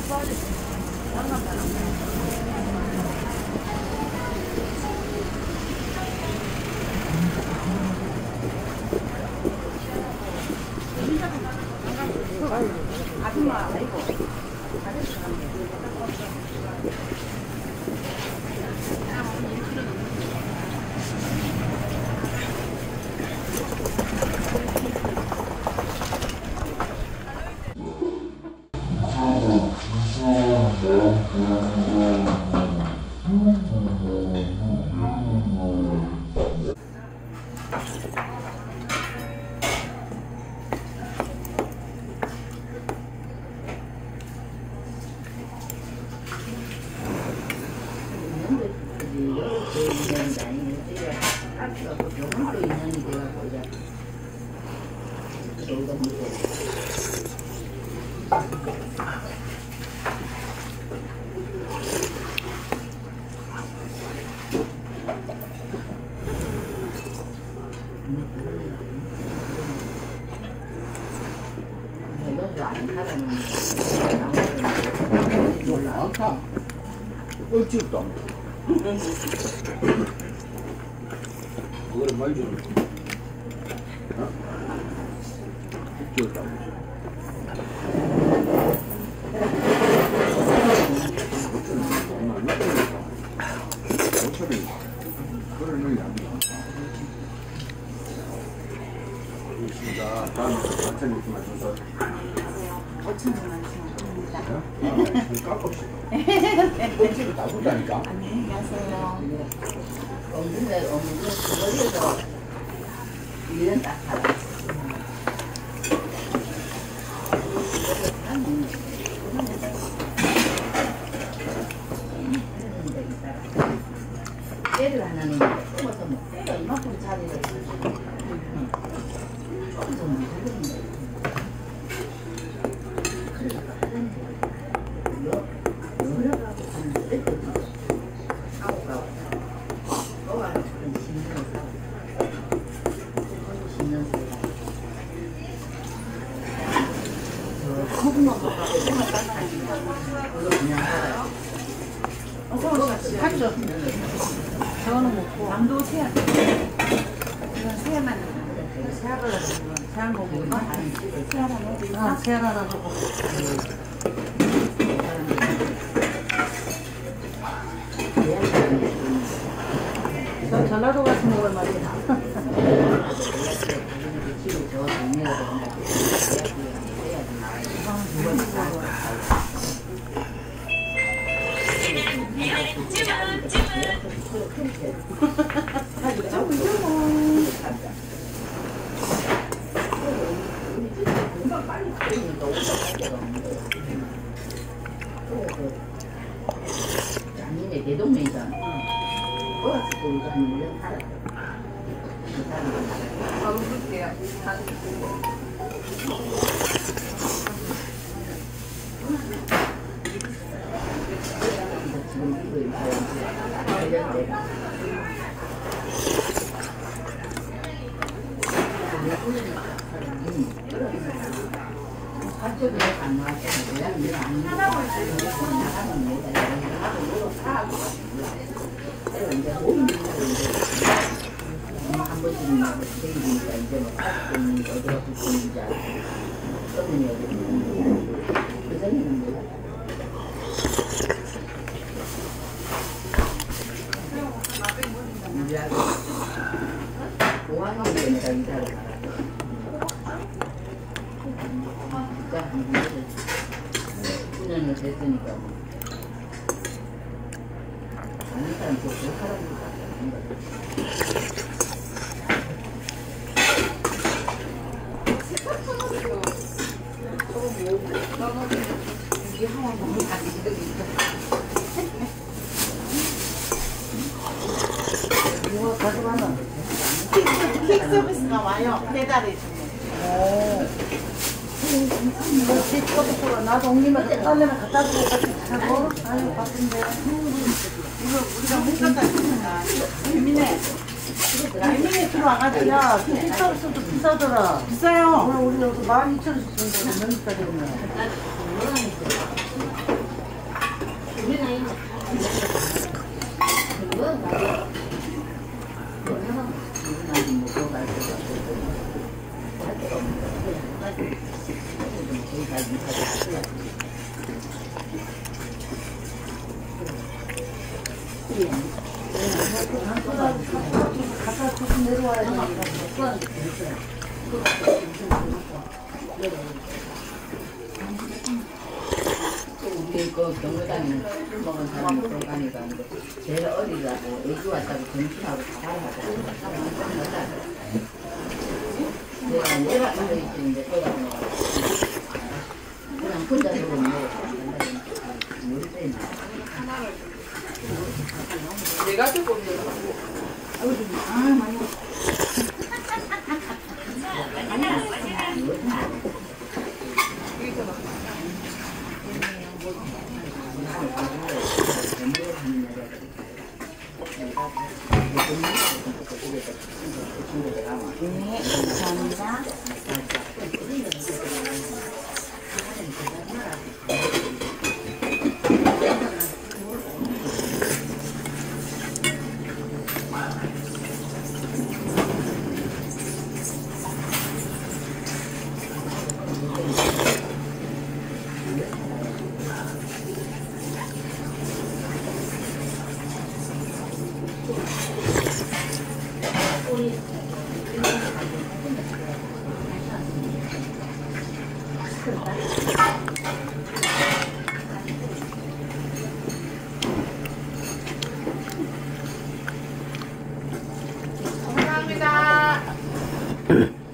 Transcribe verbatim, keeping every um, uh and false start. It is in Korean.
아줌마 아이고 많다. 얼지도 않고. 그거를 많이 주는 거. 어? 얼지도 않고. 어차피 그걸 넣으면 안 돼. 있습니다. 다음 반찬 있으면 줘서. 오천 원만 주십니다. 아, 깎읍시다. 얼지도 나쁘다니까. 안녕히 가세요. 없는데 없는데 그거에서 일은 딱 하라. 애를 하나는 뽑아서 뭐 애가 이만큼 자리를 조금 더 문제거든요. 그래서 하는데 여러 가고 하는데 아홉 가고 너가 그런 신경을 사고 신경 쓰고 저 소금하고 하고 정말 딴딴하니까 그거 그냥 살아요. 팔죠. 저거는 먹고 남도 새야. 이건 새야만 새야를 새야 먹고 새야만 먹고 아 새야를 하나 주고. 저 전라도 같은 먹을 말이야. 작년에 내 동네잖아. 어렸을 때 우리가 한 일 년 살았어. 바로 볼게요. 지금 이거 이거 이제 가족이 안 나왔어. 그냥 내가 안 나가면 내가 하고 이거 사고 그래서 이제 오는 거 이제 한 번씩 막 생기니까 이제 막 가족이 어디가 붙는지 알고 어떤 여기 그 전에는 뭐야? 이제하고 오학년 때 내가 이사를 가라. 진짜 한 구 년을 됐으니까 뭐. 아는 사람 저 그 사람들 같은 거지. 이게 하나 너무 다시 이거 가져가면 퀵 서비스가 와요. 배달해 주면. 오. 이거 집거도 나도 옮기면 딸내면 갖다 주고 하고 아유 바쁜데. 이거 우리가 못 갖다 주니까 예민해. 예민해 들어와가지고 야 퀵 서비스도 비싸더라. 비싸요. 오늘 우리 여기 만 이천 원씩 준다고 몇 년짜리 오면. 우리 나이 그거 나도 그거 하나 우리 나이 뭐 그거 갈 거가 할 데가 없는 거 그냥 저희 다 이사를 해야 갖다 주고 내려와야 되니까. 우리 그 경로당에 술 먹은 사람이 들어가니까 제일 어리라고 애기 왔다고 정신하고 가라하고 내가 내가 앉아 있는데 거기다 그냥 혼자 들어오면 먹어도 우리 때는 내가 조금 아 많이 네, 감사합니다. 감사합니다.